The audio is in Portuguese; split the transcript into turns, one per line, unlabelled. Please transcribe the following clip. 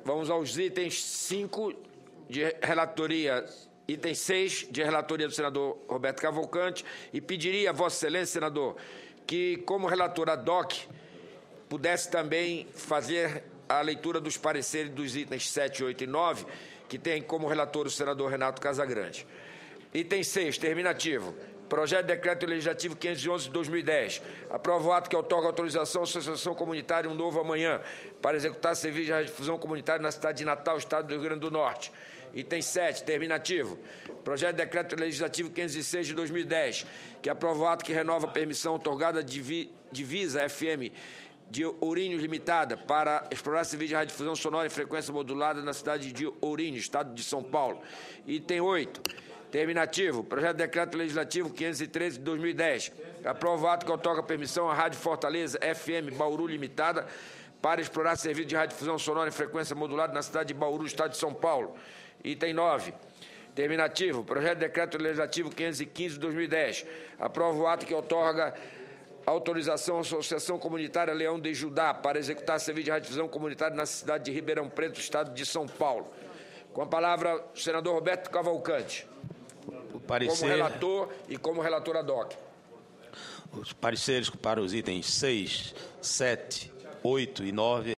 Vamos aos itens 5 de relatoria, item 6 de relatoria do senador Roberto Cavalcante, e pediria a Vossa Excelência, senador, que, como relator ad hoc, pudesse também fazer a leitura dos pareceres dos itens 7, 8 e 9, que tem como relator o senador Renato Casagrande. Item 6, terminativo. Projeto de Decreto Legislativo 511 de 2010. Aprova o ato que outorga autorização à Associação Comunitária Um Novo Amanhã para executar serviço de radiodifusão comunitária na cidade de Natal, Estado do Rio Grande do Norte. Item 7, terminativo. Projeto de Decreto Legislativo 506 de 2010, que aprova o ato que renova a permissão outorgada à Divisa FM de Ourinhos Limitada para explorar serviço de radiodifusão sonora em frequência modulada na cidade de Ourinhos, Estado de São Paulo. Item 8. Terminativo. Projeto de Decreto Legislativo 513 de 2010. Aprova o ato que outorga permissão à Rádio Fortaleza FM Bauru Limitada para explorar serviço de radiodifusão sonora em frequência modulada na cidade de Bauru, Estado de São Paulo. Item 9. Terminativo. Projeto de Decreto Legislativo 515 de 2010. Aprova o ato que outorga autorização à Associação Comunitária Leão de Judá para executar serviço de radiodifusão comunitária na cidade de Ribeirão Preto, Estado de São Paulo. Com a palavra, o senador Roberto Cavalcante. Como relator e como relator ad hoc.
Os pareceres para os itens 6, 7, 8 e 9